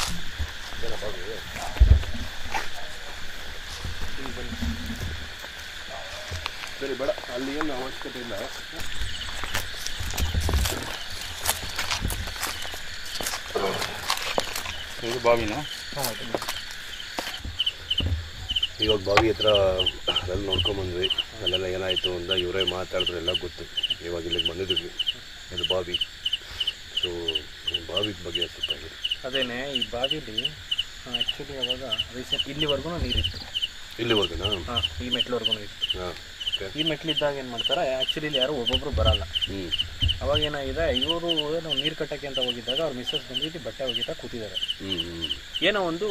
[SPEAKER 4] ಸರಿ ಬೇಡ, ಅಲ್ಲಿ ಏನು ಅವಶ್ಯಕತೆ ಇಲ್ಲ.
[SPEAKER 5] ಇದು ಬಾವಿನ
[SPEAKER 7] ಇವಾಗ ಬಾವಿ ಹತ್ರ ಅಲ್ಲಿ ನೋಡ್ಕೊಂಬಂದ್ವಿ. ಅಲ್ಲೆಲ್ಲ ಏನಾಯಿತು ಅಂತ ಇವರೇ ಮಾತಾಡಿದ್ರೆ ಎಲ್ಲ ಗೊತ್ತು. ಇವಾಗ ಇಲ್ಲಿಗೆ ಬಂದಿದ್ವಿ, ಇದು ಬಾವಿ. ಸೊ ಬಾವಿ ಬಗ್ಗೆ ಸ್ವಲ್ಪ ಹೇಳಿ.
[SPEAKER 6] ಅದೇನೆ ಈ ಬಾವಿಲಿ ಆ್ಯಕ್ಚುಲಿ ಅವಾಗ ರೀಸೆಂಟ್ ಇಲ್ಲಿವರೆಗೂ ನೀರಿತ್ತು.
[SPEAKER 7] ಇಲ್ಲಿವರೆಗೂ
[SPEAKER 6] ಹಾಂ, ಈ ಮೆಟ್ಲವರೆಗೂ ಇತ್ತು.
[SPEAKER 7] ಹಾಂ,
[SPEAKER 6] ಈ ಮೆಟ್ಲಿದ್ದಾಗ ಏನು ಮಾಡ್ತಾರೆ, ಆ್ಯಕ್ಚುಲಿ ಇಲ್ಲಿ ಯಾರು ಒಬ್ಬೊಬ್ಬರು ಬರಲ್ಲ.
[SPEAKER 7] ಹ್ಞೂ
[SPEAKER 6] ಅವಾಗ ಏನಾಗಿದೆ, ಇವರು ಏನೋ ನೀರು ಕಟ್ಟಕ್ಕೆ ಅಂತ ಹೋಗಿದ್ದಾಗ ಅವ್ರ ಮಿಸ್ಸಸ್ ಬಂದಿದ್ದು ಬಟ್ಟೆ ಒಗಿತಾ ಕೂತಿದ್ದಾರೆ.
[SPEAKER 7] ಹ್ಞೂ ಹ್ಞೂ
[SPEAKER 6] ಏನೋ ಒಂದು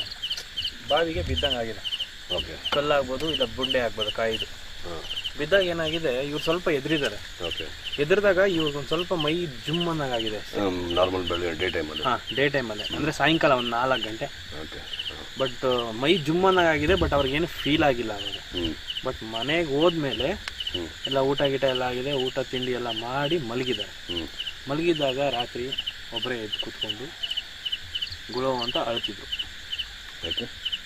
[SPEAKER 6] ಬಾವಿಗೆ ಬಿದ್ದಂಗೆ ಆಗಿದೆ.
[SPEAKER 7] ಓಕೆ,
[SPEAKER 6] ಕಲ್ಲಾಗ್ಬೋದು, ಇಲ್ಲ ಬುಂಡೆ ಆಗ್ಬೋದು ಕಾಯಿದು.
[SPEAKER 7] ಹಾಂ,
[SPEAKER 6] ಬಿದ್ದಾಗ ಏನಾಗಿದೆ, ಇವ್ರು ಸ್ವಲ್ಪ ಎದುರಿದ್ದಾರೆ.
[SPEAKER 7] ಓಕೆ,
[SPEAKER 6] ಎದುರಿದಾಗ ಇವ್ರಿಗೆ ಒಂದು ಸ್ವಲ್ಪ ಮೈ ಜುಮ್ ಅನ್ನಂಗಾಗಿದೆ.
[SPEAKER 7] ನಾರ್ಮಲ್ ಬೆಳೆ ಡೇ ಟೈಮಲ್ಲಿ.
[SPEAKER 6] ಹಾಂ, ಡೇ ಟೈಮಲ್ಲಿ ಅಂದರೆ ಸಾಯಂಕಾಲ ಒಂದು ನಾಲ್ಕು ಗಂಟೆ.
[SPEAKER 7] ಓಕೆ,
[SPEAKER 6] ಬಟ್ ಮೈ ಜುಮ್ ಅನ್ನಂಗಾಗಿದೆ. ಬಟ್ ಅವ್ರಿಗೇನು ಫೀಲ್ ಆಗಿಲ್ಲ ಅವಾಗ.
[SPEAKER 7] ಹ್ಞೂ
[SPEAKER 6] ಬಟ್ ಮನೆಗೆ ಹೋದ್ಮೇಲೆ
[SPEAKER 7] ಹ್ಞೂ
[SPEAKER 6] ಎಲ್ಲ ಊಟ ಗೀಟ ಎಲ್ಲ ಆಗಿದೆ. ಊಟ ತಿಂಡಿ ಎಲ್ಲ ಮಾಡಿ ಮಲಗಿದ್ದಾರೆ.
[SPEAKER 7] ಹ್ಞೂ
[SPEAKER 6] ಮಲಗಿದ್ದಾಗ ರಾತ್ರಿ ಒಬ್ಬರೇ ಎದ್ದು ಕೂತ್ಕೊಂಡು ಗುಳೋ ಅಂತ ಅಳ್ತಿದ್ರು.
[SPEAKER 7] ಯಾಕೆ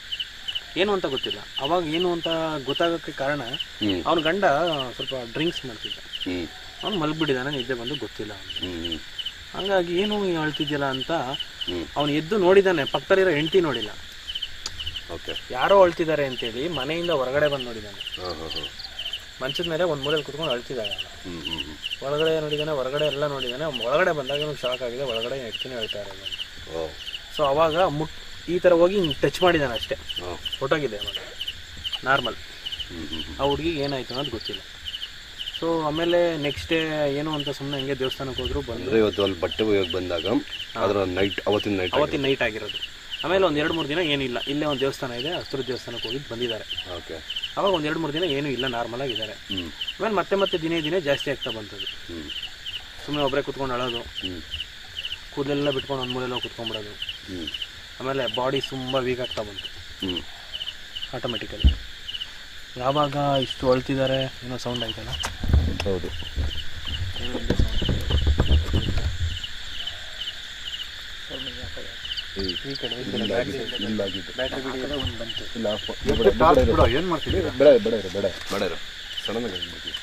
[SPEAKER 6] ಏನು ಅಂತ ಗೊತ್ತಿಲ್ಲ. ಅವಾಗ ಏನು ಅಂತ ಗೊತ್ತಾಗೋಕ್ಕೆ ಕಾರಣ,
[SPEAKER 7] ಹ್ಞೂ
[SPEAKER 6] ಅವನ ಗಂಡ ಸ್ವಲ್ಪ ಡ್ರಿಂಕ್ಸ್ ಮಾಡ್ತಿದ್ದ.
[SPEAKER 7] ಹ್ಞೂ
[SPEAKER 6] ಅವ್ನು ಮಲಗಿಬಿಟ್ಟಿದ್ದಾನೆ, ನಿದ್ದೆ ಬಂದು ಗೊತ್ತಿಲ್ಲ ಅವ್ನಿಗೆ.
[SPEAKER 7] ಹ್ಞೂ ಹ್ಞೂ
[SPEAKER 6] ಹಂಗಾಗಿ ಏನು ಅಳ್ತಿದ್ಯಲ್ಲ ಅಂತ
[SPEAKER 7] ಹ್ಞೂ
[SPEAKER 6] ಅವನು ಎದ್ದು ನೋಡಿದ್ದಾನೆ. ಪಕ್ಕದಲ್ಲಿರೋ ಹೆಂಡತಿ ನೋಡಿಲ್ಲ.
[SPEAKER 7] ಓಕೆ,
[SPEAKER 6] ಯಾರೋ ಅಳ್ತಿದ್ದಾರೆ ಅಂತೇಳಿ ಮನೆಯಿಂದ ಹೊರಗಡೆ ಬಂದು ನೋಡಿದ್ದಾನೆ.
[SPEAKER 7] ಹಾಂ ಹಾಂ ಹಾಂ
[SPEAKER 6] ಮಂಚದ ಮೇಲೆ ಒಂದು ಮೂಲೆಯಲ್ಲಿ ಕುತ್ಕೊಂಡು ಅಳ್ತಿದ್ದಾಳೆ.
[SPEAKER 7] ಹ್ಞೂ ಹ್ಞೂ ಹ್ಞೂ
[SPEAKER 6] ಒಳಗಡೆ ನೋಡಿದ್ದಾನೆ, ಹೊರಗಡೆ ಎಲ್ಲ ನೋಡಿದ್ದಾನೆ. ಒಳಗಡೆ ಬಂದಾಗ ಇವ್ನಿಗೆ ಶಾಕ್ ಆಗಿದೆ. ಒಳಗಡೆ ಹೆಂಡ್ತಿನೇ ಹೇಳ್ತಾ ಇರೋದು.
[SPEAKER 7] ಓ
[SPEAKER 6] ಸೊ ಅವಾಗ ಮುಟ್ ಈ ಥರ ಹೋಗಿ ಟಚ್ ಮಾಡಿದ್ದಾನೆ ಅಷ್ಟೇ.
[SPEAKER 7] ಹಾಂ
[SPEAKER 6] ಹೊಟ್ಟೋಗಿದೆ ಅವಾಗ ನಾರ್ಮಲ್.
[SPEAKER 7] ಹ್ಞೂ ಹ್ಞೂ
[SPEAKER 6] ಆ ಹುಡುಗಿಗೆ ಏನಾಯ್ತು ಅನ್ನೋದು ಗೊತ್ತಿಲ್ಲ. ಸೊ ಆಮೇಲೆ ನೆಕ್ಸ್ಟ್ ಡೇ ಏನು ಅಂತ ಸುಮ್ಮನೆ ಹಂಗೆ ದೇವಸ್ಥಾನಕ್ಕೆ ಹೋದ್ರು. ಬಂದರೆ
[SPEAKER 7] ಇವತ್ತು ಅಲ್ಲಿ ಬಟ್ಟೆ ಒಯ್ಯೋಕೆ ಬಂದಾಗ ಅದರ ನೈಟ್ ಅವತ್ತಿನ ನೈಟ್
[SPEAKER 6] ಅವತ್ತಿನ ನೈಟ್ ಆಗಿರೋದು. ಆಮೇಲೆ ಒಂದು ಎರಡು ಮೂರು ದಿನ ಏನಿಲ್ಲ. ಇಲ್ಲೇ ಒಂದು ದೇವಸ್ಥಾನ ಇದೆ, ಹಸಿರು ದೇವಸ್ಥಾನಕ್ಕೆ ಹೋಗಿದ್ದು ಬಂದಿದ್ದಾರೆ.
[SPEAKER 7] ಓಕೆ,
[SPEAKER 6] ಅವಾಗ ಒಂದು ಎರಡು ಮೂರು ದಿನ ಏನೂ ಇಲ್ಲ, ನಾರ್ಮಲ್ ಆಗಿದ್ದಾರೆ.
[SPEAKER 7] ಹ್ಞೂ
[SPEAKER 6] ಆಮೇಲೆ ಮತ್ತೆ ಮತ್ತೆ ದಿನೇ ದಿನೇ ಜಾಸ್ತಿ ಆಗ್ತಾ ಬಂತದ್ದು.
[SPEAKER 7] ಹ್ಞೂ
[SPEAKER 6] ಸುಮ್ಮನೆ ಒಬ್ಬರೇ ಕುತ್ಕೊಂಡು ಅಳೋದು,
[SPEAKER 7] ಹ್ಞೂ
[SPEAKER 6] ಕೂದಲೆಲ್ಲ ಬಿಟ್ಕೊಂಡು ಒಂದು ಮೂಲೆಲ್ಲ ಕುತ್ಕೊಂಡ್ಬಿಡೋದು.
[SPEAKER 7] ಹ್ಞೂ
[SPEAKER 6] ಆಮೇಲೆ ಬಾಡಿ ತುಂಬ ವೀಕ್ ಆಗ್ತಾ ಬಂತು
[SPEAKER 7] ಹ್ಞೂ
[SPEAKER 6] ಆಟೋಮೆಟಿಕಲಿ. ಯಾವಾಗ ಇಷ್ಟು ಅಳ್ತಿದ್ದಾರೆ ಏನೋ ಸೌಂಡ್ ಆಯ್ತಲ್ಲ.
[SPEAKER 7] ಹೌದು,
[SPEAKER 6] ಈ ಕಡೆ ಬ್ಯಾಟ್ರಿ ಬಿಡಿ ಒಂದು ಬಂತು.
[SPEAKER 5] ಏನು ಮಾಡ್ತೀವಿ?
[SPEAKER 7] ಬೇಡ ಬೇಡ ಬೇಡ ಬೇಡ ಇರು, ಸಡನ್ನಾಗಿ ಆಗ್ಬಿಡ್ತೀವಿ.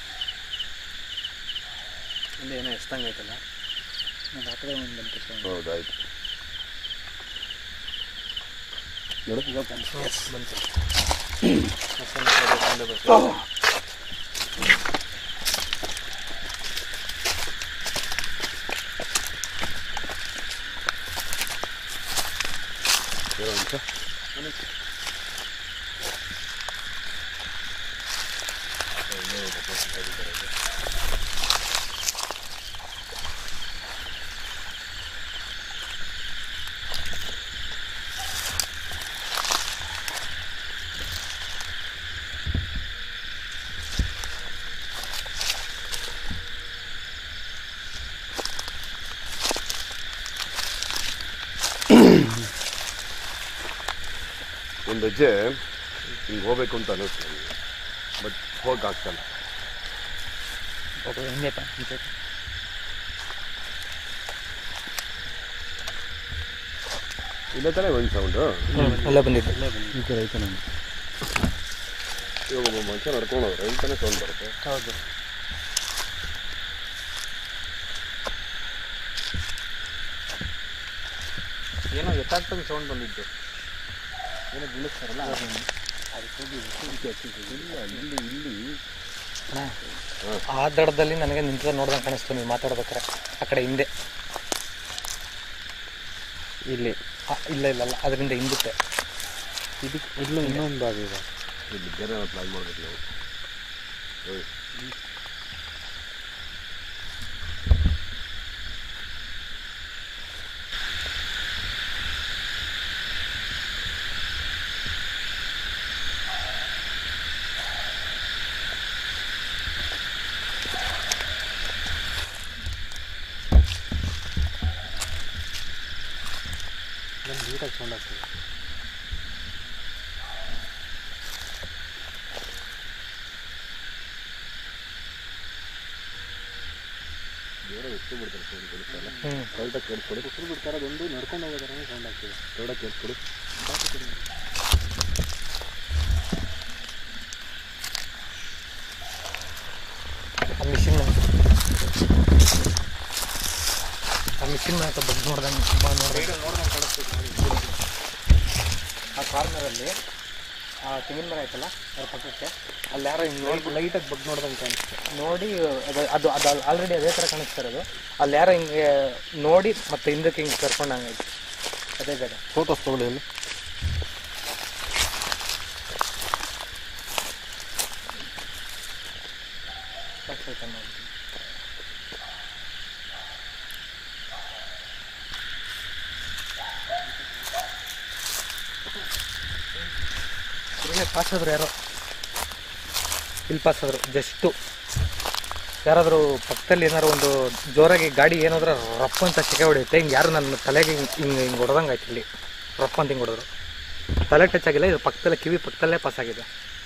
[SPEAKER 6] ಇಲ್ಲಿ ಏನೋ ಎಷ್ಟಂಗೆ ಆಯ್ತಲ್ಲ, ನಾನು ಆ ಕಡೆ ಒಂದು ಬಂತು ಸೌಂಡ್.
[SPEAKER 7] ಹೌದಾಯ್ತು,
[SPEAKER 6] ಎಸ್ ಬಂತು.
[SPEAKER 7] ಒಂದು ಹೆಜ್ಜೆ ಹಿಂಗೆ ಹೋಗ್ಬೇಕು ಅಂತ ಅನ್ನಿಸ್ತು ನನಗೆ, ಬಟ್ ಹೋಗಕ್ಕಾಗ್ತಲ್ಲ. ಇಲ್ಲೇ ತಾನೇ ಒಂದು ಸೌಂಡು
[SPEAKER 6] ಎಲ್ಲ ಬಂದಿತ್ತು.
[SPEAKER 5] ಈ ಕಡೆ ಐತೆ ನಾನು
[SPEAKER 7] ಇವಾಗ ಒಬ್ಬ ಮನುಷ್ಯ ನಡ್ಕೊಂಡು ಹೋದ್ರೆ ಇಲ್ಲಿ ತಾನೇ ಸೌಂಡ್ ಬರುತ್ತೆ.
[SPEAKER 6] ಹೌದು, ಏನೋ ಎತ್ತಾಗ್ತದೆ ಸೌಂಡ್ ಬಂದಿದ್ದು. ಏನೋ ಬೀಳಿಸ್ತಾರಲ್ಲ
[SPEAKER 7] ಇಲ್ಲಿ ಇಲ್ಲಿ
[SPEAKER 3] ಆ ದಡದಲ್ಲಿ ನನಗೆ ನಿಂತ ನೋಡ್ದಂಗೆ ಕಾಣಿಸ್ತು ನೀವು ಮಾತಾಡ್ಬೇಕಾರೆ. ಆ ಕಡೆ ಹಿಂದೆ
[SPEAKER 6] ಇಲ್ಲಿ
[SPEAKER 3] ಇಲ್ಲ ಇಲ್ಲ ಅಲ್ಲ, ಅದರಿಂದ ಹಿಂದುತ್ತೆ.
[SPEAKER 6] ಇದಕ್ಕೆ ಇಲ್ಲೂ ಇನ್ನೊಂದು ಭಾಗ ಇದೆ.
[SPEAKER 7] ಇಲ್ಲಿ ಬೇರೆ ಪ್ಲಾನ್ ಮಾಡ್ಬೇಕು ನಾವು.
[SPEAKER 6] ನೀಟಾಗಿ ಸೌಂಡ್ ಆಗ್ತದೆ. ಹ್ಞೂ ಕರೆಕ್ಟಾಗಿ ಕೇಳಿಸ್ಕೊಡಿ. ಉಸಿರು ಬಿಡ್ತಾರೆ ಅದೊಂದು ನಡ್ಕೊಂಡು ಹೋಗೋ ಥರನೇ ಸೌಂಡ್ ಆಗ್ತದೆ. ಕರೆಕ್ಟಾಗಿ ಕೇಳಿಸ್ಕೊಡಿ.
[SPEAKER 3] ಆ ಮಿಷಿನ್ ಆ ಮಿಷಿನ್ ಅಂತ ಬಗ್ಗೆ ನೋಡ್ದಂಗೆ ತುಂಬ ನೋಡಿ ನೋಡ್ದಂಗೆ ಕಾಣಿಸ್ತೀವಿ. ಆ ಕಾರ್ನರಲ್ಲಿ ಆ ತೆಂಗಿನ ಮರ ಆಯ್ತಲ್ಲ ಅದ್ರ ಪಕ್ಕಕ್ಕೆ ಅಲ್ಲಿ ಯಾರೋ ಹಿಂಗೆ ನೋಡಿ ಲೈಟಾಗಿ ಬಗ್ಗೆ ನೋಡ್ದಂಗೆ ಕಾಣಿಸ್ತು. ನೋಡಿ ಅದು ಅದು ಅದು ಆಲ್ರೆಡಿ ಅದೇ ಥರ ಕಾಣಿಸ್ತಾ ಇರೋದು. ಅಲ್ಲಿ ಯಾರೋ ಹಿಂಗೆ ನೋಡಿ ಮತ್ತೆ ಹಿಂದಕ್ಕೆ ಹಿಂಗೆ ಕರ್ಕೊಂಡಂಗಾಯ್ತು ಅದೇ ಜಾಗ.
[SPEAKER 5] ಫೋಟೋಸ್ ತೊಗೊಳ್ಳಿ ಅಲ್ಲಿ.
[SPEAKER 3] ಪಾಸ್ ಆದ್ರು ಯಾರೋ ಇಲ್ಲಿ ಪಾಸ್ ಆದರು ಜಸ್ಟು ಯಾರಾದರೂ ಪಕ್ಕದಲ್ಲಿ ಏನಾರು ಒಂದು ಜೋರಾಗಿ ಗಾಡಿ ಏನಾದ್ರೂ ರಪ್ಪ ಅಂತ ಚಿಕ್ಕ ಹೊಡೆಯುತ್ತೆ. ಹಿಂಗೆ ಯಾರು ನನ್ನ ತಲೆಗೆ ಹಿಂಗೆ ಹಿಂಗೆ ಹಿಂಗೆ ಹೊಡೆದಂಗೆ ಆಯ್ತು. ಇಲ್ಲಿ ರಪ್ಪ ಅಂತ ಹಿಂಗೆ ಹೊಡೆದ್ರು. ತಲೆ ಟಚ್ ಆಗಿಲ್ಲ, ಇದು ಪಕ್ಕದಲ್ಲೇ ಕಿವಿ ಪಕ್ಕದಲ್ಲೇ ಪಾಸ್ ಆಗಿದೆ.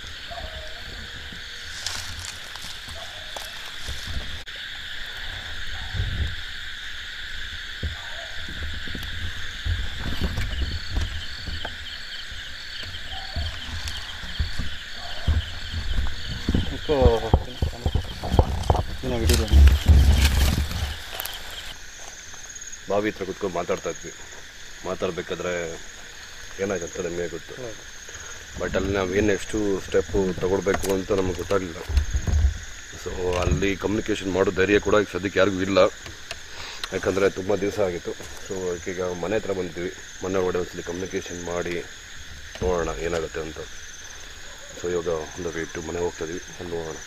[SPEAKER 7] ಬಾವಿ ಹತ್ರ ಕುತ್ಕೊಂಡು ಮಾತಾಡ್ತಾ ಇದ್ವಿ. ಮಾತಾಡ್ಬೇಕಾದ್ರೆ ಏನಾಗುತ್ತೆ ಅಂತ ನಮಗೆ ಗೊತ್ತು. ಬಟ್ ಅಲ್ಲಿ ನಾವು ಏನು ನೆಕ್ಸ್ಟು ಸ್ಟೆಪ್ಪು ತಗೊಳ್ಬೇಕು ಅಂತ ನಮಗೆ ಗೊತ್ತಾಗಲಿಲ್ಲ. ಸೊ ಅಲ್ಲಿ ಕಮ್ಯುನಿಕೇಷನ್ ಮಾಡೋ ಧೈರ್ಯ ಕೂಡ ಈಗ ಸದ್ಯಕ್ಕೆ ಯಾರಿಗೂ ಇಲ್ಲ. ಯಾಕಂದರೆ ತುಂಬ ದಿವಸ ಆಗಿತ್ತು. ಸೊ ಈಗ ಮನೆ ಹತ್ರ ಬಂದಿದ್ವಿ. ಮನೆ ಒಳಗಡೆ ಒಂದ್ಸಲಿ ಕಮ್ಯುನಿಕೇಷನ್ ಮಾಡಿ ನೋಡೋಣ ಏನಾಗುತ್ತೆ ಅಂತ. ಸೊ ಇವಾಗ ಒಂದು ವೇಟು ಮನೆ ಹೋಗ್ತಾಯಿದ್ವಿ, ಅಲ್ಲಿ ನೋಡೋಣ.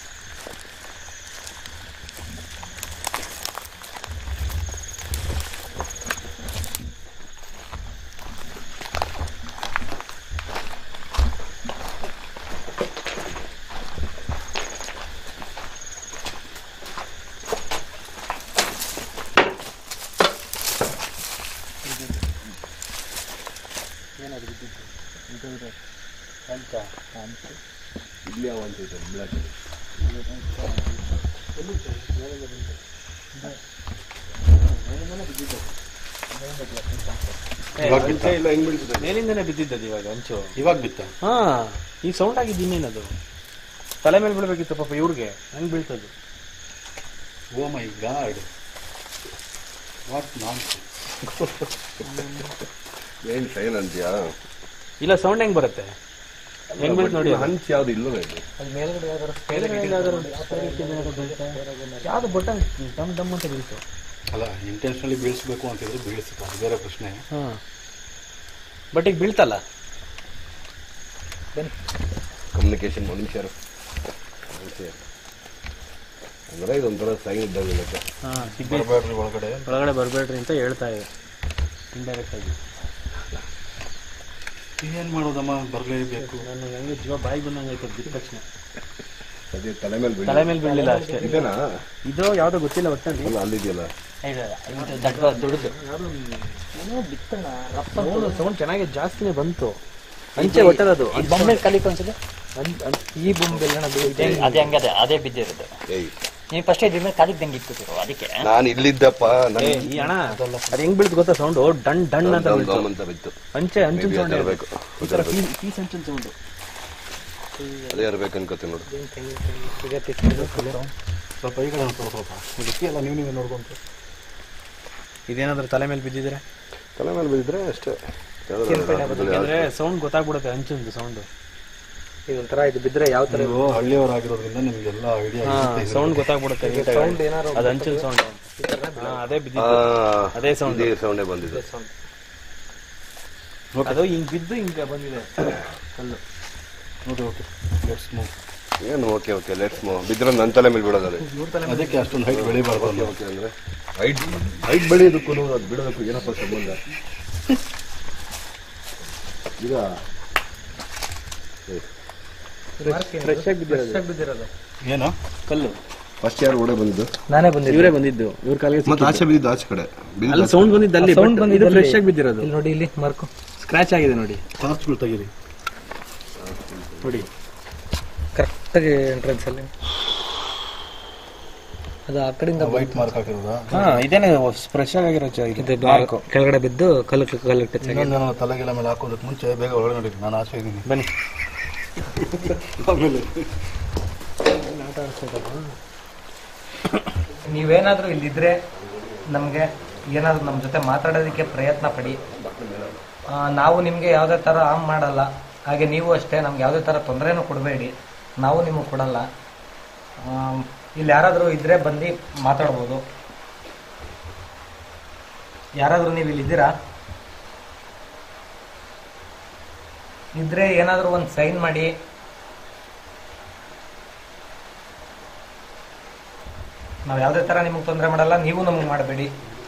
[SPEAKER 7] ಇಲ್ಲಿ ಯಾವ ಅಂತ ಇದೆ ಬ್ಲಾಕ್
[SPEAKER 5] ಇಲ್ಲ ಹೆಂಗ್ ಬೀಳ್ತದೆ?
[SPEAKER 6] ಮೇಲಿಂದನೇ ಬಿದ್ದಿದ್ದದು ಇವಾಗ ಹಂಚು.
[SPEAKER 5] ಇವಾಗ ಬಿತ್ತ?
[SPEAKER 6] ಹಾ ಈಗ ಸೌಂಡ್ ಆಗಿದ್ದು ಇನ್ನೇನದು ತಲೆ ಮೇಲೆ ಬೀಳ್ಬೇಕಿತ್ತು ಪಾಪ ಇವ್ರಿಗೆ. ಹೆಂಗ್ ಬೀಳ್ತದ್ದು?
[SPEAKER 5] ಓ ಮೈ ಗಾಡ್, ವಾಟ್ ನಾನ್
[SPEAKER 7] ಏನು ಟ್ರೈನ್ ಅಂತೀಯಾ?
[SPEAKER 6] ಇಲ್ಲ ಸೌಂಡ್ ಹೆಂಗ್ ಬರುತ್ತೆ? ಹೆಂಗ್ ಬೀಳ್ತು ನೋಡಿ.
[SPEAKER 7] ಹಂಚ್ ಯಾವ್ದು ಇಲ್ಲವೇ ಇದು?
[SPEAKER 6] ಯಾವ್ದು ಬಟನ್ ಡಮ್ ಡಮ್ ಅಂತ ಬೀಳ್ತು.
[SPEAKER 5] ಅಲ್ಲ, ಇಂಟೆನ್ಷನಲಿ ಬೀಳಿಸ್ಬೇಕು ಅಂತಿದ್ರೆ ಬೀಳಿಸುತ್ತೆ, ಅದು ಬೇರೆ ಪ್ರಶ್ನೆ.
[SPEAKER 6] ಹಾ ಬಟ್ ಈಗ ಬೀಳ್ತಲ್ಲ.
[SPEAKER 3] ಬನ್ನಿ
[SPEAKER 7] ಕಮ್ಯುನಿಕೇಷನ್ ಮನುಷ್ಯರು ಅಂದರೆ ಇದೊಂಥರ ಸೈನ್ ಇದ್ದಾಗ
[SPEAKER 6] ಹಾ
[SPEAKER 5] ಬರಬೇಡ್ರಿ ಒಳಗಡೆ,
[SPEAKER 6] ಒಳಗಡೆ ಬರಬೇಡ್ರಿ ಅಂತ ಹೇಳ್ತಾ ಇದೆ ಇಂಡೈರೆಕ್ಟ್ ಆಗಿ.
[SPEAKER 5] ಏನ್ ಮಾಡೋದಮ್ಮ, ಬರಲೇಬೇಕು.
[SPEAKER 6] ನಾನು ಹೆಂಗೆ ಜೀವ ಬಾಯಿಗೆ ಬಂದಂಗಾಯ್ತು ಬಿದ್ದ ತಕ್ಷಣ.
[SPEAKER 7] ಅದೇ ತಲೆ ಮೇಲೆ
[SPEAKER 6] ತಲೆ ಮೇಲೆ ಬೀಳಲಿಲ್ಲ ಅಷ್ಟೇ.
[SPEAKER 7] ಇದೇನಾ
[SPEAKER 6] ಇದು ಯಾವ್ದೋ ಗೊತ್ತಿಲ್ಲ ಒಟ್ಟಲ್ಲಿ.
[SPEAKER 7] ಅಲ್ಲಿದೆಯಲ್ಲ
[SPEAKER 6] ದೊಡ್ಡದು ಏನೋ ಬಿತ್ತಣ್ಣ. ಸೌಂಡ್ ಚೆನ್ನಾಗಿ ಜಾಸ್ತಿನೇ ಬಂತು. ಅಂಚೆ ಒಟ್ಟದದು
[SPEAKER 8] ಬೊಂಬೆ ಕಲಿಕ್ ಒಂದ್ಸಲ
[SPEAKER 6] ಈ ಬೊಂಬೆಲ್ಲ
[SPEAKER 8] ಅದೇ ಹಂಗದೆ ಅದೇ ಬಿದ್ದಿರುತ್ತೆ. ನೀವು ಫಸ್ಟ್ ಇದ್ರ ಮೇಲೆ ಕಾಲಿಗೆ ದಂಗೆ ಇಟ್ಕೊತಿರೋ ಅದಕ್ಕೆ
[SPEAKER 7] ನಾನು ಇಲ್ಲಿದ್ದಪ್ಪ.
[SPEAKER 6] ಈ ಅಣ್ಣ ಅದು ಹೆಂಗ್ ಬೀಳ್ತು ಗೊತ್ತಾ ಸೌಂಡ್? ಡಣ್ ಡಣ್ ಅಂತ
[SPEAKER 7] ಬಿತ್ತು.
[SPEAKER 6] ಅಂಚೆ ಅಂಚಿನ ಸೌಂಡ್
[SPEAKER 7] ಇರಬೇಕು,
[SPEAKER 6] ಪೀಸ್ ಅಂಚಿನ ಸೌಂಡ್
[SPEAKER 7] ಅದೇ ಇರ್ಬೇಕು ಅನ್ಕೋತೀನಿ ನೋಡು.
[SPEAKER 5] ಸ್ವಲ್ಪ ಈ ಕಡೆ ಸ್ವಲ್ಪ ಸ್ವಲ್ಪ ಇದಕ್ಕೆ ಎಲ್ಲ ನೀವು ನೀವೇ ನೋಡ್ಕೊಂತ.
[SPEAKER 6] ಇದೇನಾದ್ರೂ ತಲೆ ಮೇಲೆ ಬಿದ್ದಿದ್ರೆ
[SPEAKER 7] ತಲೆ ಮೇಲೆ ಬಿದ್ದಿದ್ರೆ ಅಷ್ಟೇ.
[SPEAKER 6] ಯಾಕಂದ್ರೆ ಸೌಂಡ್ ಗೊತ್ತಾಗ್ಬಿಡುತ್ತೆ ಅಂಚಿಂದು ಸೌಂಡ್.
[SPEAKER 3] ಇದೊಂಥರ ಇದು ಬಿದ್ರೆ ಯಾವ ತರ
[SPEAKER 5] ನೀವು ಹಳ್ಳಿಯವರಾಗಿರೋದ್ರಿಂದ ನಿಮ್ಗೆಲ್ಲ ಐಡಿಯಾ
[SPEAKER 6] ಸೌಂಡ್ ಗೊತ್ತಾಗ್ಬಿಡುತ್ತೆ.
[SPEAKER 3] ಸೌಂಡ್ ಏನಾದ್ರು
[SPEAKER 6] ಅದು ಅಂಚಿನ ಸೌಂಡ್. ಅದೇ ಬಿದ್ದಿದ್ದು ಅದೇ ಸೌಂಡ್
[SPEAKER 7] ಸೌಂಡೇ ಬಂದಿದೆ.
[SPEAKER 6] ಅದು ಹಿಂಗ್ ಬಿದ್ದು ಹಿಂಗ ಬಂದಿದೆ ಕಲ್ಲು.
[SPEAKER 5] Okay okay let's move.
[SPEAKER 7] ಏನು ಓಕೆ ಓಕೆ ಲೆಟ್ಸ್ ಮೂವ್. ಬಿದ್ರೆ ನನ್ನ ತಲೆ ಮೇಲೆ ಬಿಡೋದು.
[SPEAKER 5] ಅದಕ್ಕೆ ಅಷ್ಟೊಂದು ಹೈಟ್ ಬೆಳಿಬಾರ್ದು.
[SPEAKER 7] ಓಕೆ ಅಂದರೆ ಹೈಟ್ ಹೈಟ್ ಬೆಳೆಯೋದಕ್ಕೂ ಅದು ಬಿಡೋದಕ್ಕೂ ಏನಪ್ಪ ಸಂಬಂಧ? ಈಗ
[SPEAKER 3] ಫ್ರೆಶ್ ಆಗಿ ಬಿದ್ದಿರೋದು
[SPEAKER 5] ಏನು
[SPEAKER 6] ಕಲ್ಲು
[SPEAKER 4] ಫಸ್ಟ್ ಯಾರು ಓಡೆ ಬಂದಿದ್ದು?
[SPEAKER 3] ನಾನೇ ಬಂದಿದ್ದೆ.
[SPEAKER 6] ಇವರೇ ಬಂದಿದ್ದು ಇವ್ರ ಕಾಲಿಗೆ
[SPEAKER 4] ಮತ್ತೆ ಆಚೆ ಬಿದ್ದಿದ್ದು ಆಚೆ ಕಡೆ
[SPEAKER 6] ಅಲ್ಲಿ ಸೌಂಡ್ ಬಂದಿದ್ದು ಅಲ್ಲಿ
[SPEAKER 3] ಸೌಂಡ್ ಬಂದಿದ್ದು
[SPEAKER 6] ಫ್ರೆಶ್ ಆಗಿ ಬಿದ್ದಿರೋದು.
[SPEAKER 3] ಇಲ್ಲಿ ನೋಡಿ, ಇಲ್ಲಿ ಮಾರ್ಕು
[SPEAKER 6] ಸ್ಕ್ರಾಚ್ ಆಗಿದೆ ನೋಡಿ.
[SPEAKER 5] ಟಾರ್ಚ್ಗಳು ತೆಗೀರಿ
[SPEAKER 6] ನೋಡಿ
[SPEAKER 3] ಕರೆಕ್ಟಾಗಿ ಎಂಟ್ರೆನ್ಸ್ ಅಲ್ಲಿ ಅದು ಆ ಕಡೆಯಿಂದ
[SPEAKER 5] ವೈಟ್ ಮಾರ್ಕ್ ಹಾಕಿರೋದಾ?
[SPEAKER 6] ಹಾ ಇದೇನೆ ಫ್ರೆಶ್ ಆಗಿರೋ
[SPEAKER 3] ಇದು ಕೆಳಗಡೆ ಬಿದ್ದು ಕಲ್ಲು ಕಲ್ಲು ಟಚ್ ಆಗಿ
[SPEAKER 5] ಇನ್ನೊಂದು ನಾನು ತಲೆಗೆಲ್ಲ ಮೇಲೆ ಹಾಕೋದಕ್ಕೆ ಮುಂಚೆ ಬೇಗ ಒಳಗಡೆ ನೋಡಿ, ನಾನು ಆಚೆ ಇದ್ದೀನಿ.
[SPEAKER 6] ಬನ್ನಿ.
[SPEAKER 3] ನೀವೇನಾದ್ರೂ ಇಲ್ಲಿದ್ರೆ ನಮಗೆ ಏನಾದರೂ ನಮ್ಮ ಜೊತೆ ಮಾತಾಡೋದಕ್ಕೆ ಪ್ರಯತ್ನ ಪಡಿ. ಆ, ನಾವು ನಿಮಗೆ ಯಾವುದೇ ಥರ ಹಾಮ್ ಮಾಡಲ್ಲ, ಹಾಗೆ ನೀವು ಅಷ್ಟೇ ನಮ್ಗೆ ಯಾವುದೇ ಥರ ತೊಂದರೆನೂ ಕೊಡಬೇಡಿ, ನಾವು ನಿಮಗೆ ಕೊಡಲ್ಲ. ಆ, ಇಲ್ಲಿ ಯಾರಾದರೂ ಇದ್ದರೆ ಬಂದು ಮಾತಾಡ್ಬೋದು. ಯಾರಾದರೂ ನೀವು ಇಲ್ಲಿದ್ದೀರಾ? ಇದ್ರೆ ಏನಾದರೂ ಒಂದು ಸೈನ್ ಮಾಡಿ. ನಾವು ಯಾವುದೇ ಥರ ನಿಮಗೆ ತೊಂದರೆ ಮಾಡಲ್ಲ, ನೀವು ನಮಗೆ ಮಾಡಬೇಡಿ.